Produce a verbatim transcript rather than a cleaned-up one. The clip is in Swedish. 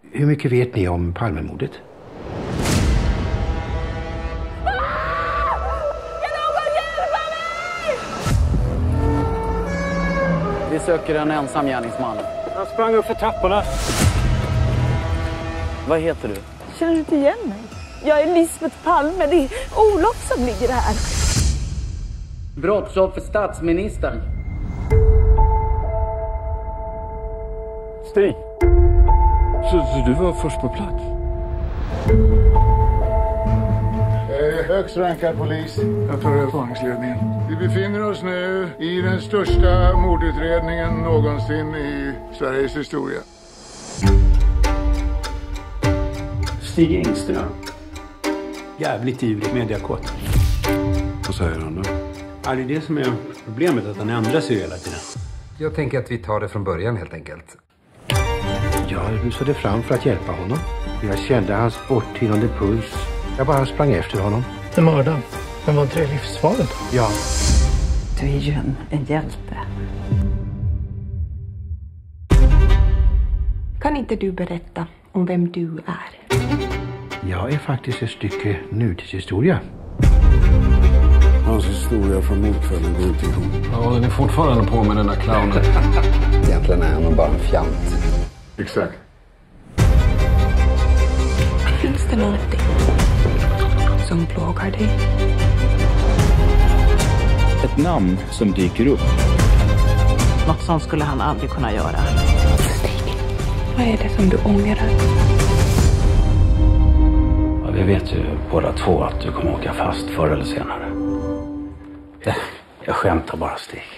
Hur mycket vet ni om Palmemordet? Vi söker en ensam gärningsman. Han sprang upp för trapporna. Vad heter du? Känner du inte igen mig? Jag är Lisbeth Palme. Det är Olof som ligger här. Brottsoffer för statsministern. Stig. Så, så du var först på plats? Högst rankad polis. Jag tar övervakningsledningen. Vi befinner oss nu i den största mordutredningen någonsin i Sveriges historia. Stig Engström. Jävligt ivrig mediakåt. Vad säger han då? Ja, det är det som är problemet, att han ändrar sig hela tiden. Jag tänker att vi tar det från början helt enkelt. Jag rusade fram för att hjälpa honom. Jag kände hans borttynande puls. Jag bara sprang efter honom. Den mördaren. Men var inte det livsfarligt? Ja. Du är ju en, en hjälte. Kan inte du berätta om vem du är? Jag är faktiskt ett stycke nutidshistoria. Hans historia från mordkvällen går inte ihop. Ja, håller ni fortfarande på med den där clownen? Egentligen är han nog bara en fjant. Exakt. Finns det någonting som plågar dig? Ett namn som dyker upp. Något som skulle han aldrig kunna göra. Stig, vad är det som du ångrar? Ja, vi vet ju båda två att du kommer åka fast förr eller senare. Jag skämtar bara, Stig.